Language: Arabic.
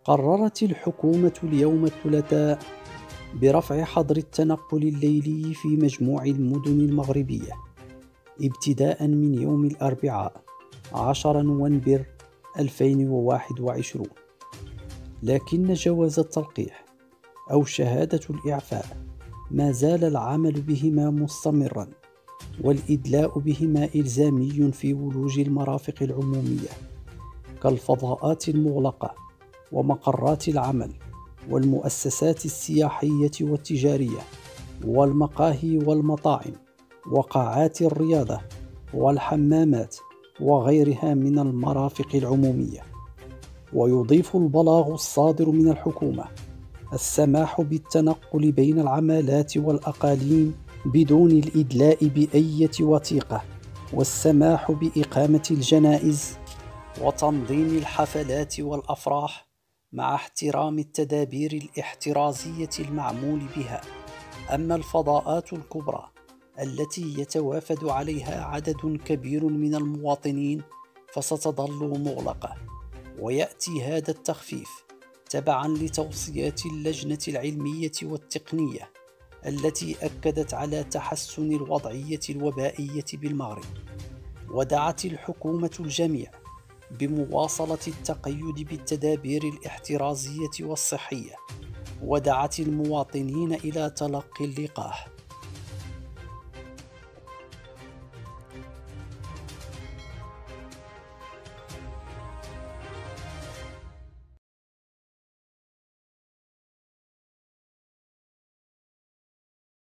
قررت الحكومة اليوم الثلاثاء برفع حظر التنقل الليلي في مجموع المدن المغربية ابتداء من يوم الأربعاء 10 نوفمبر 2021. لكن جواز التلقيح أو شهادة الإعفاء ما زال العمل بهما مستمرا، والإدلاء بهما إلزامي في ولوج المرافق العمومية كالفضاءات المغلقة ومقرات العمل والمؤسسات السياحية والتجارية والمقاهي والمطاعم وقاعات الرياضة والحمامات وغيرها من المرافق العمومية. ويضيف البلاغ الصادر من الحكومة السماح بالتنقل بين العمالات والأقاليم بدون الإدلاء بأية وثيقة، والسماح بإقامة الجنائز وتنظيم الحفلات والأفراح مع احترام التدابير الاحترازية المعمول بها. أما الفضاءات الكبرى التي يتوافد عليها عدد كبير من المواطنين فستظل مغلقة، ويأتي هذا التخفيف تبعا لتوصيات اللجنة العلمية والتقنية التي أكدت على تحسن الوضعية الوبائية بالمغرب. ودعت الحكومة الجميع بمواصلة التقيد بالتدابير الاحترازية والصحية، ودعت المواطنين إلى تلقي اللقاح.